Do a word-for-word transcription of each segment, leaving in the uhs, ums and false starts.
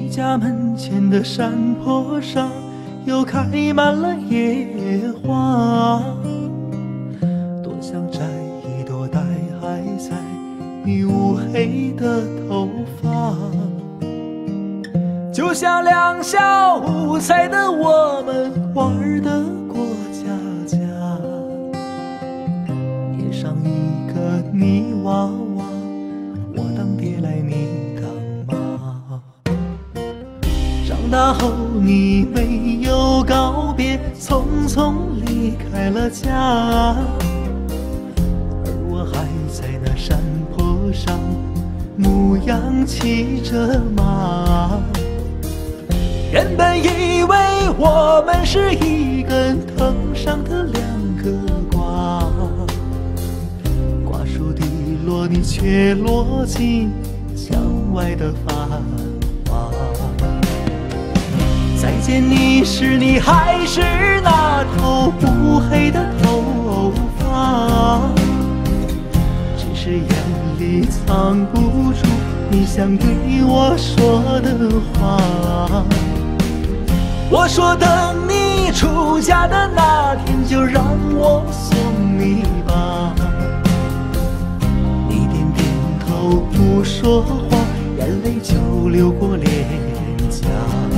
你家门前的山坡上，又开满了野花。多想摘一朵戴还在你乌黑的头发，就像两小无猜的我们玩得过家家，捏上一个泥娃娃，我当爹来你当妈。长大后你没有告别，匆匆离开了家，而我还在那山坡上牧羊骑着马。原本以为我们是一根藤上的两个瓜，瓜熟蒂落，你却落进墙外的繁华。再见你时，你还是那头乌黑的头发，只是眼里藏不住你想对我说的话。我说等你出嫁的那天，就让我送你吧。你点点头不说话，眼泪就流过脸颊。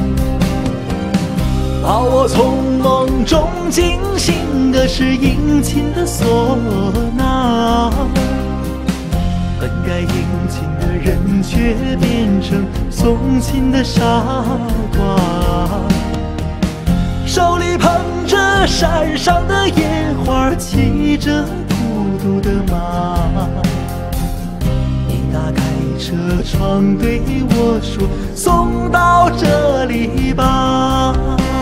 把我从梦中惊醒的是殷勤的唢呐，本该殷勤的人却变成送亲的傻瓜。手里捧着山上的野花，骑着孤独的马。你打开车窗对我说，送到这里吧。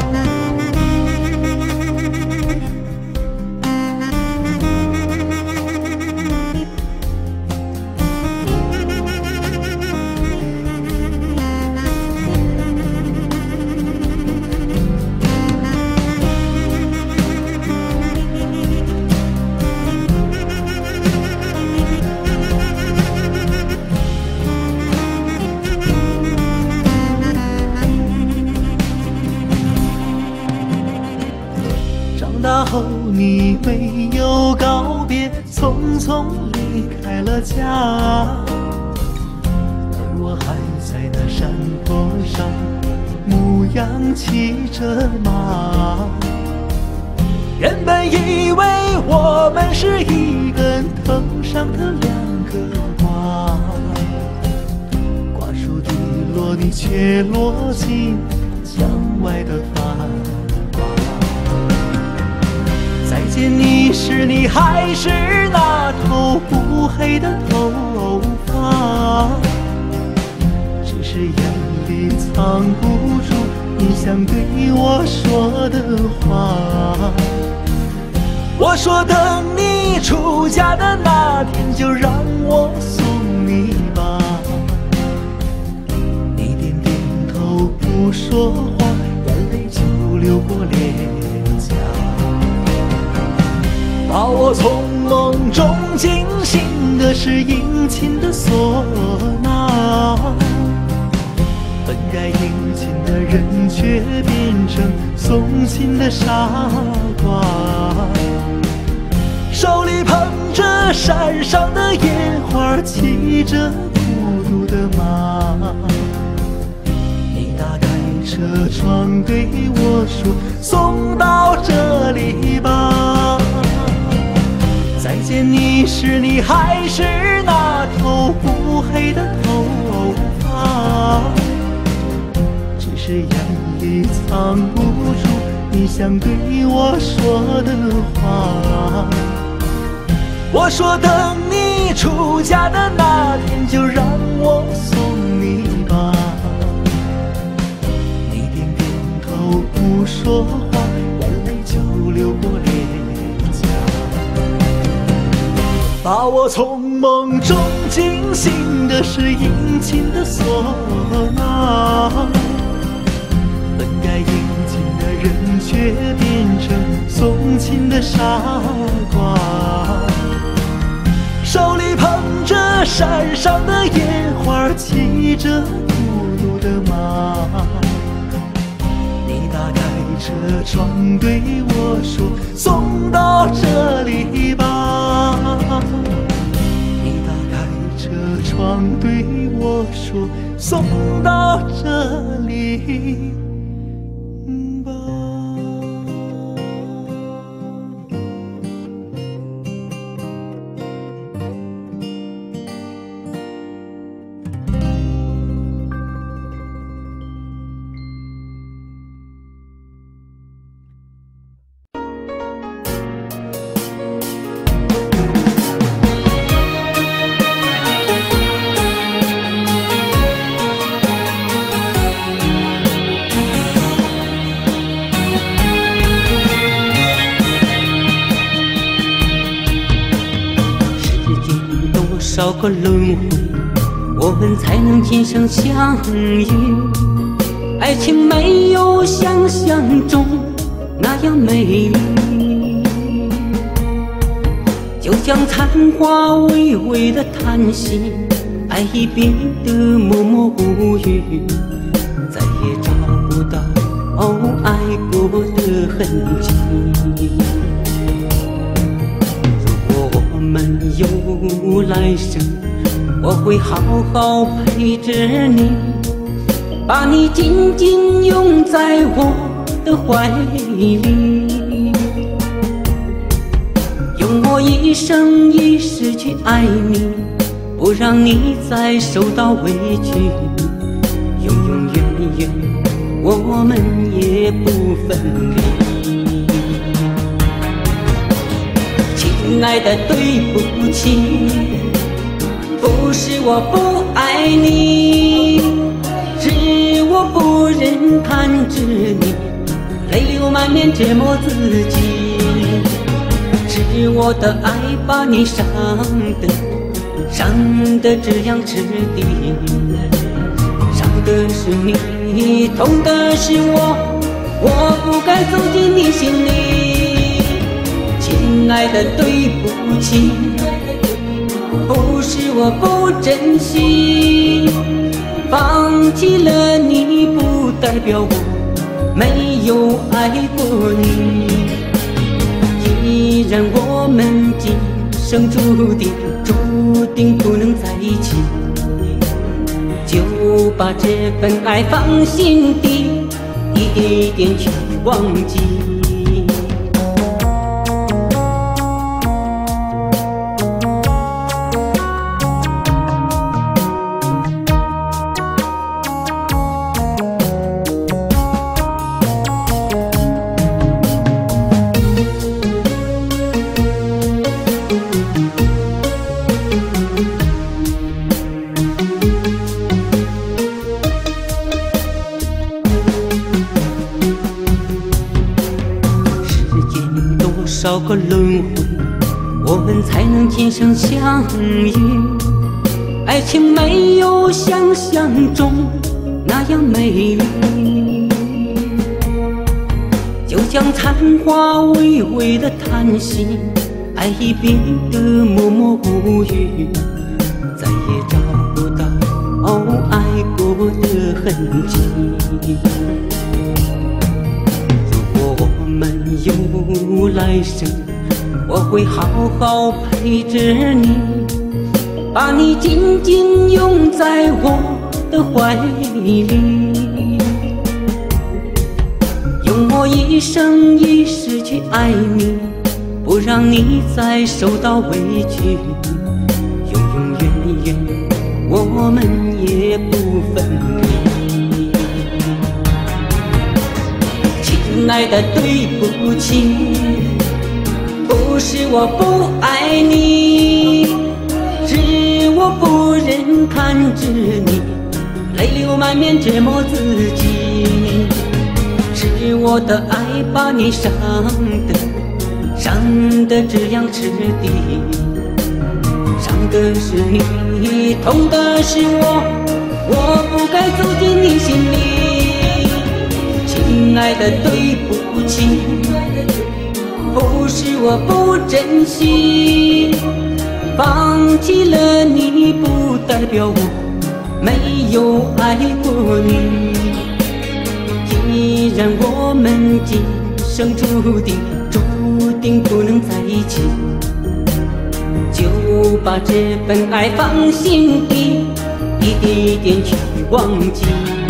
长大后你没有告别，匆匆离开了家，而我还在那山坡上牧羊骑着马。原本以为我们是一根藤上的两个瓜，瓜熟蒂落，你却落进墙外的繁华。再见你时，你还是那头乌黑的头发，只是眼里藏不住你想对我说的话。我说等你出嫁的那天，就让我送你吧。你点点头不说话，眼泪就流过脸颊。把我从梦中惊醒的是殷勤的唢呐，本该殷勤的人却变成送亲的傻瓜。手里捧着山上的野花，骑着孤独的马。你打开车窗对我说，送到这里吧。再见你时，你还是那头乌黑的头发，只是眼里藏不住你想对我说的话。我说等你出嫁的那天，就让我送你吧。你点点头不说话，眼泪就流过脸颊。把我从梦中惊醒的是殷勤的唢呐，本该殷勤的人却变成送亲的傻瓜。手里捧着山上的野花，骑着孤独的马。 你打开车窗对我说，送到这里吧。你打开车窗对我说，送到这里吧。 多少个轮回，我们才能今生相遇？爱情没有想象中那样美丽，就像残花微微的叹息，爱已变得默默无语，再也找不到爱过的痕迹。我们有来生，我会好好陪着你，把你紧紧拥在我的怀里，用我一生一世去爱你，不让你再受到委屈，永永远远我们也不分离。亲爱的，对不起，不是我不爱你，是我不忍看着你泪流满面折磨自己，是我的爱把你伤的伤的这样彻底，伤的是你，痛的是我，我不该走进你心里。亲爱的，对不起，不是我不珍惜，放弃了你不代表我没有爱过你，既然我们今生注定注定不能在一起，就把这份爱放心底，一点去忘记。多少个轮回，我们才能今生相遇？爱情没有想象中那样美丽，就像残花微微的叹息，爱已变得默默无语，再也找不到爱过的痕迹。我们有来生，我会好好陪着你，把你紧紧拥在我的怀里，用我一生一世去爱你，不让你再受到委屈，永永远远我们也不分离。亲爱的，对不起，不是我不爱你，是我不忍看着你泪流满面折磨自己，是我的爱把你伤的伤的这样彻底，伤的是你，痛的是我，我不该走进你心里。亲爱的，对不起，不是我不珍惜，放弃了你不代表我没有爱过你。 然我们今生注定注定不能在一起，就把这份爱放心底，一点一点去忘记。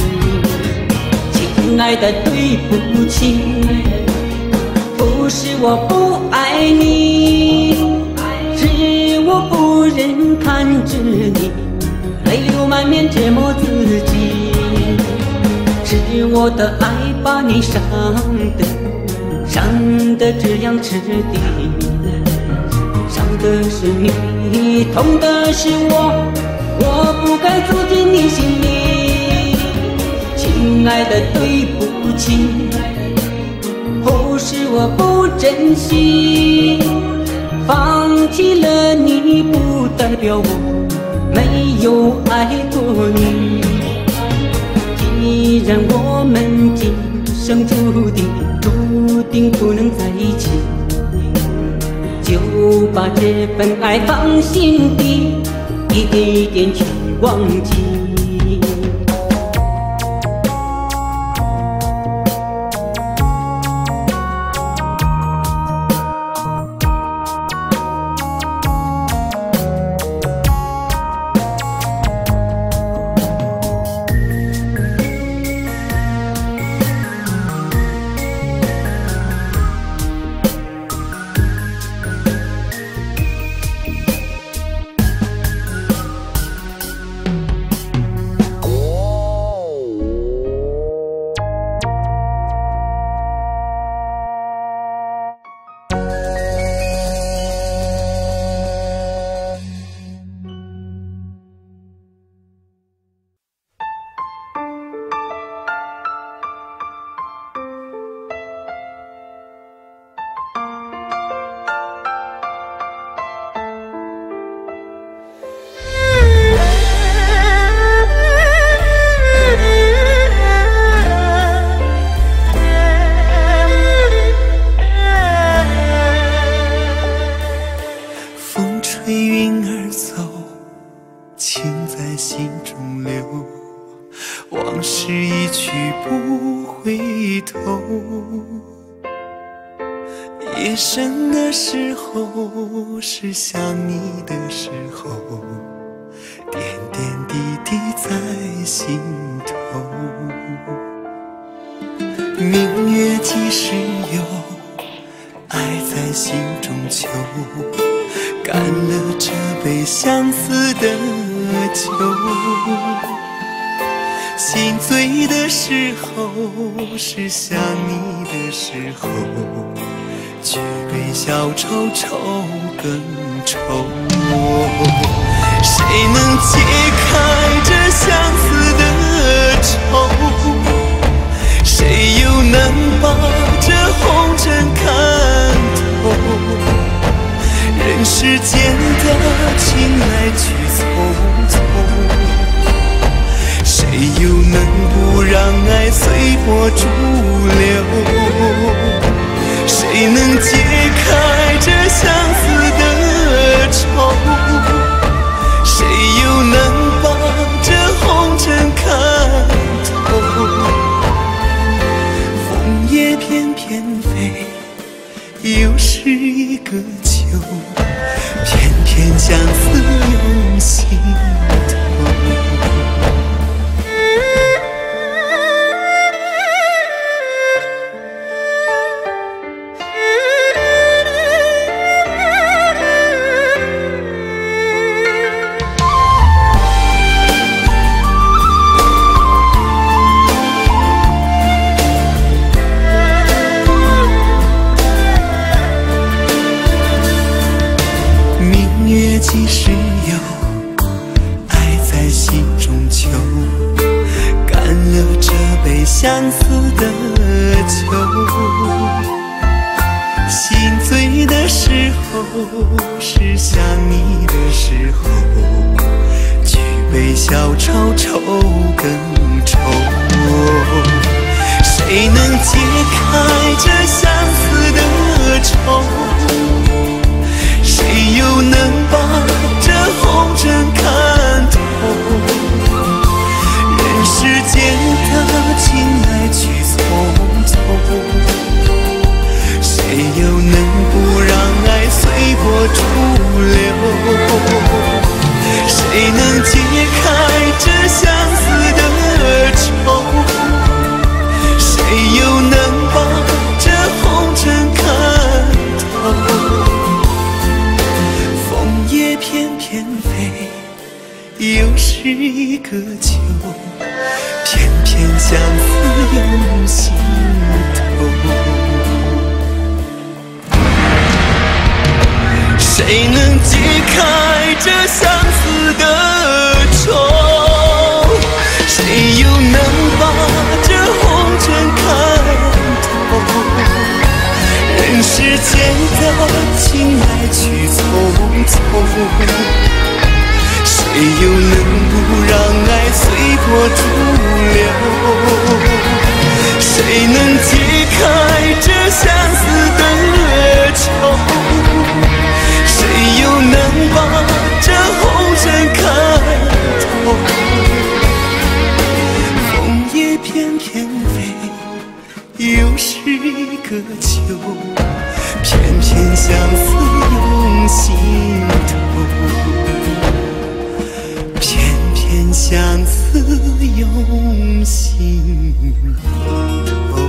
亲爱的，对不起，不是我不爱你，是我不忍看着你泪流满面折磨自己。是我的爱把你伤的伤的这样彻底，伤的是你，痛的是我，我不该走进你心里。亲爱的，对不起，不是我不珍惜，放弃了你不代表我没有爱过你。既然我们今生注定注定不能在一起，就把这份爱放心底，一点一点去忘记。 夜深的时候，是想你的时候，点点滴滴在心头。明月几时有，爱在心中求，干了这杯相思的酒。心醉的时候，是想你的时候，举杯消愁愁更愁。谁能解开这相思的愁？谁又能把这红尘看透？人世间的情来去匆匆，谁又能不让爱随波逐流？谁能解开这相思的愁？谁又能把这红尘看透？枫叶翩翩飞，又是一个秋，偏偏相思涌心头。几时有，爱在心中求，干了这杯相思的酒。心醉的时候，是想你的时候，举杯消愁愁更愁。谁能解开这相思的愁？谁又能把这红尘看透？人世间的情来去匆相思涌心头。谁能解开这相思的愁？谁又能把这红尘看透？人世间的情来去匆匆，谁又能不让爱随波逐流？谁能解开这相思的愁？谁又能把这红尘看透？枫叶翩翩飞，又是个秋，偏偏相思涌心头，偏偏相思涌心头。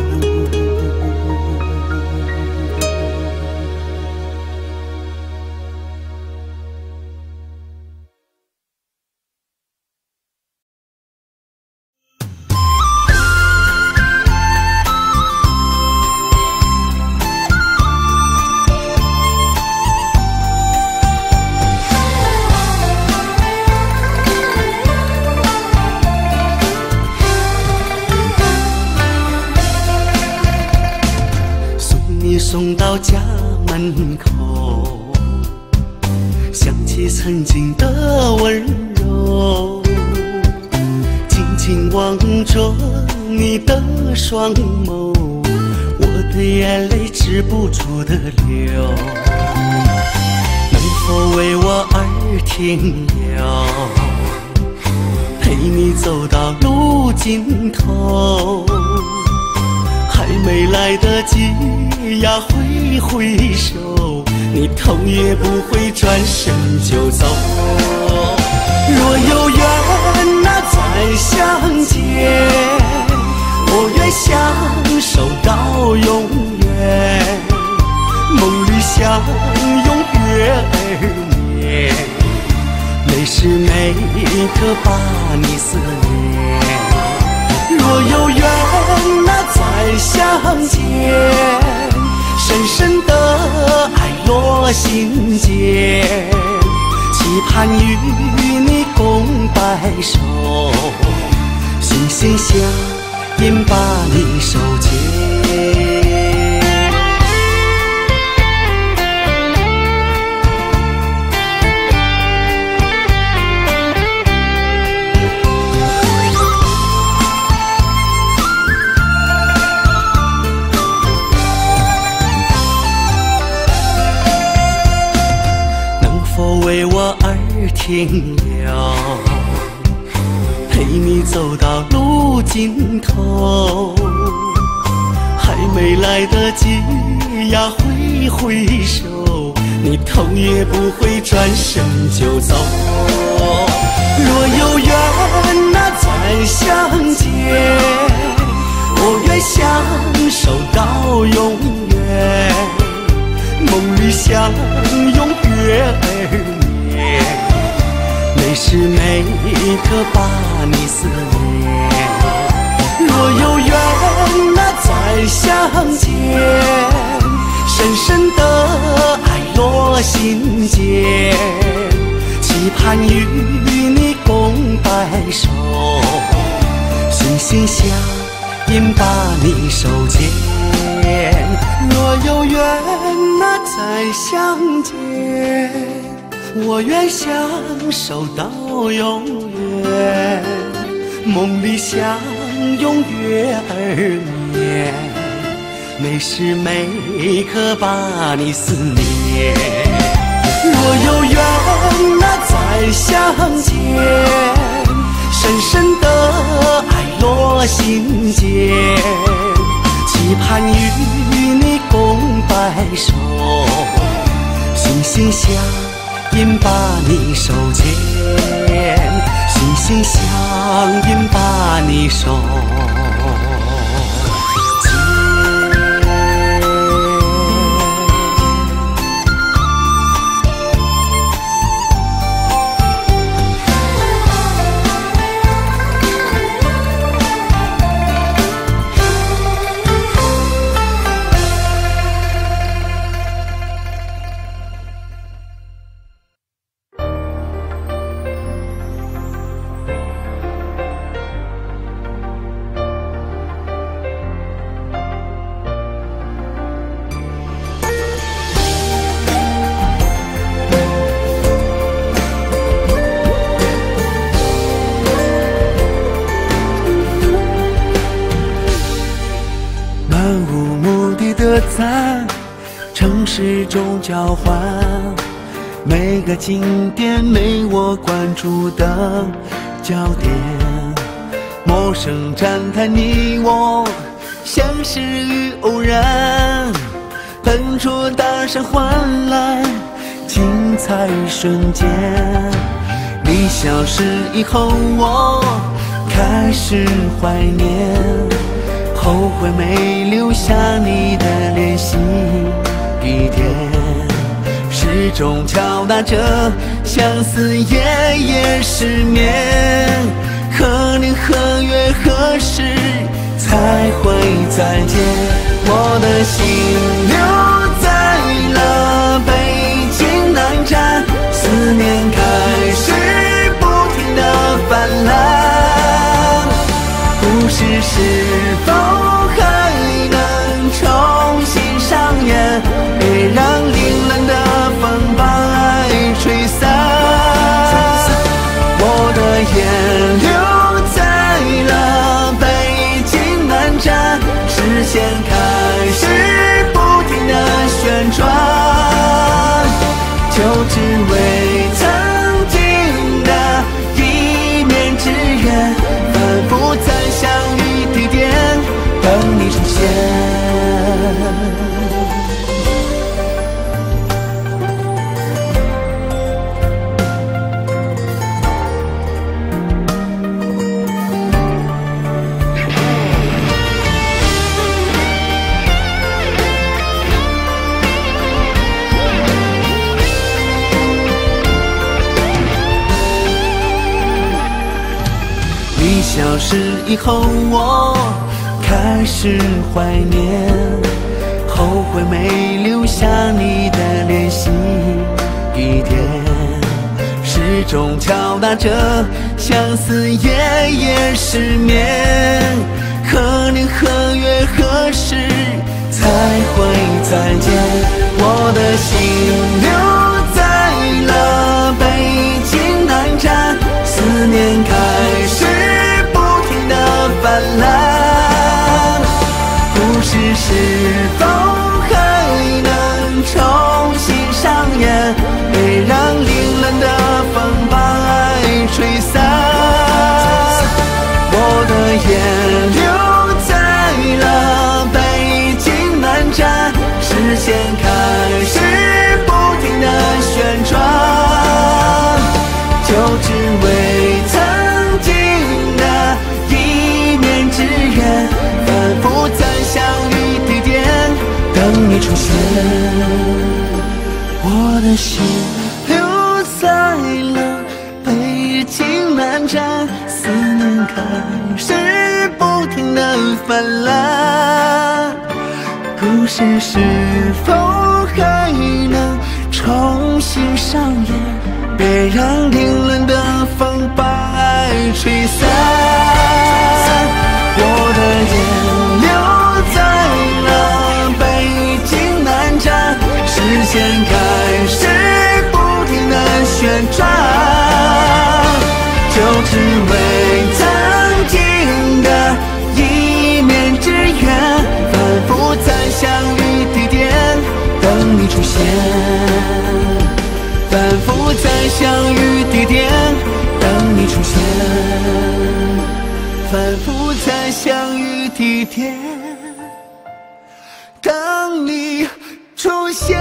送到家门口，想起曾经的温柔，紧紧望着你的双眸，我的眼泪止不住的流。能否为我而停留，陪你走到路尽头？还没来得及呀挥挥手，你头也不回转身就走。若有缘那再相见，我愿相守到永远，梦里相拥月儿圆，每时每刻把你思念。若有缘那再相见，深深的爱落心间，期盼与你共白首，心心相印把你手牵。为我而停留，陪你走到路尽头，还没来得及呀挥挥手，你头也不回转身就走。若有缘那再相见，我愿相守到永远，梦里相拥月儿圆，每时每刻把你思念。若有缘那再相见，深深的爱落心间，期盼与你共白首，心心相印把你手牵。若有缘那再相见，我愿相守到永远，梦里相拥月儿圆，每时每刻把你思念。若有缘那再相见，深深的爱落心间，期盼与你共白首，心心相印把你手牵，心心相印把你手牵。 的在城市中交换，每个景点没我关注的焦点，陌生站台你我相识于偶然，喷出大声换来精彩瞬间。你消失以后，我开始怀念，后悔没留下你的联系地点，时钟敲打着相思夜夜失眠，可年何月何时才会再见？我的心留在了北京南站，思念开始不停地泛滥，故事是否还能重新上演？别让凌乱的风把爱吹散，我的眼留在了北京南站，视线开始不停地旋转，就只为曾经的一面之缘，反复在相遇地点等你出现。你消失以后，我开始怀念，后悔没留下你的联系地点，时钟敲打着相思夜夜失眠，可年何月何时才会再见？我的心留在了北京南站，思念开始泛滥，故事是否还能重新上演？别让凌乱的风把爱吹散，我的眼留在了北京南站，视线开始不停地旋转，就只为曾经的反复在相遇地点等你出现，我的心留在了北京南站，思念开始不停地泛滥，故事是否还能重新上演？别让凌乱的风把爱吹散，我的眼留在了北京南站，视线开始不停地旋转，就只为曾经的一面之缘，反复在相遇地点等你出现，反复在相遇地点等你出现，反复在相遇地点等你出现。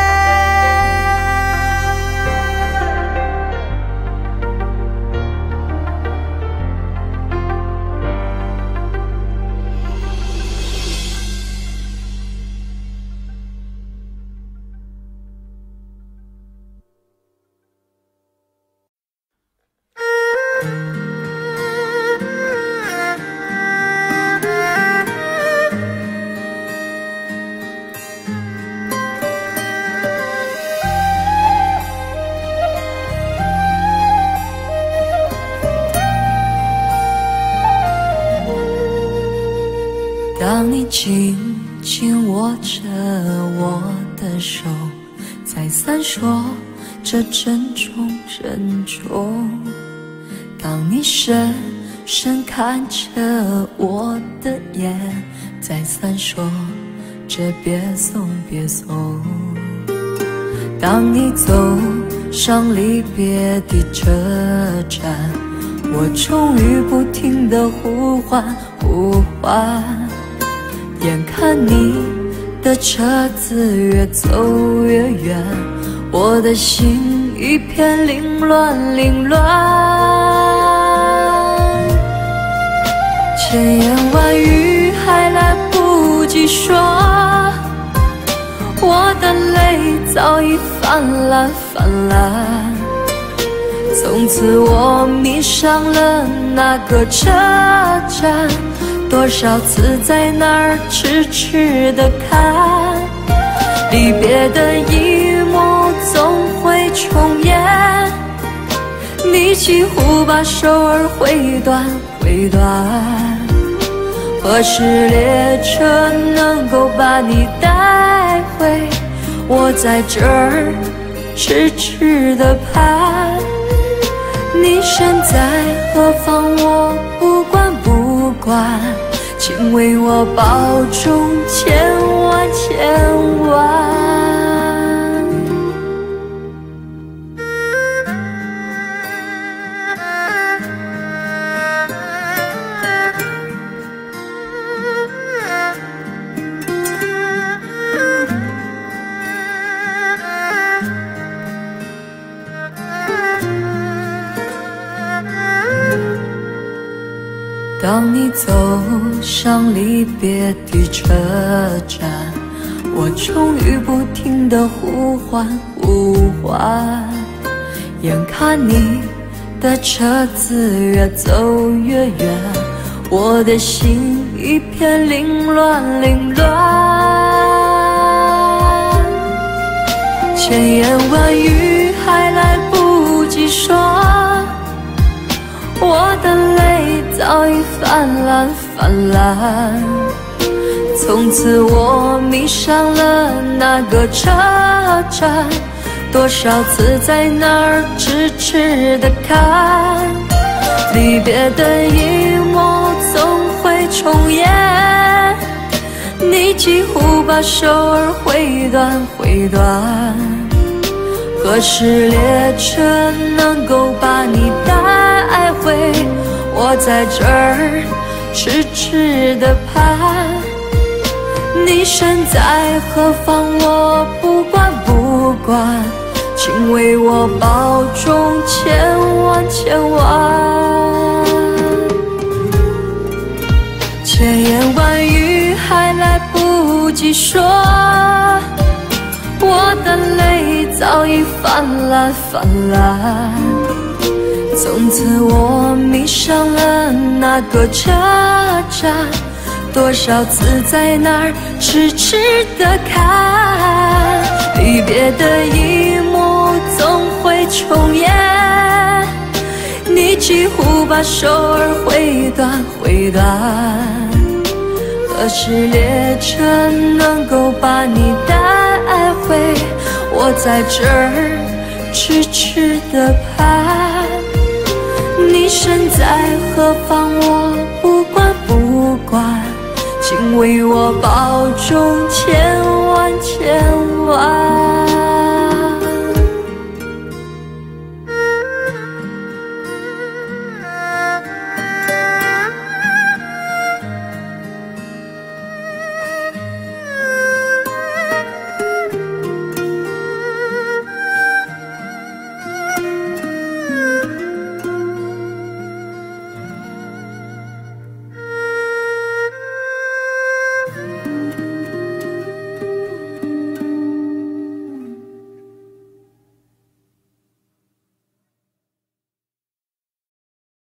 当你紧紧握着我的手，在闪烁着珍重珍重。当你深深看着我的眼，在闪烁着别送别送。当你走上离别的车站，我终于不停地呼唤呼唤，眼看你的车子越走越远，我的心一片凌乱凌乱。千言万语还来不及说，我的泪早已泛滥泛滥。从此我迷上了那个车站，多少次在那儿痴痴地看，离别的一幕总会重演，你几乎把手儿挥断挥断。何时列车能够把你带回？我在这儿痴痴地盼，你身在何方我不管不管，请为我保重千万千万。当你走上离别的车站，我终于不停地呼唤呼唤，眼看你的车子越走越远，我的心一片凌乱凌乱。千言万语还来不及说，我的泪早已泛滥泛滥。从此我迷上了那个车站，多少次在那儿痴痴地看，离别的一幕总会重演，你几乎把手儿挥断挥断。何时列车能够把你带回？我在这儿痴痴地盼，你身在何方我不管不管，请为我保重千万千万。千言万语还来不及说，我的泪早已泛滥泛滥。从此我迷上了那个车站，多少次在那儿痴痴地看，离别的一幕总会重演，你几乎把手儿挥断挥断。何时列车能够把你带回？我在这儿痴痴地盼，你身在何方我不管不管，请为我保重千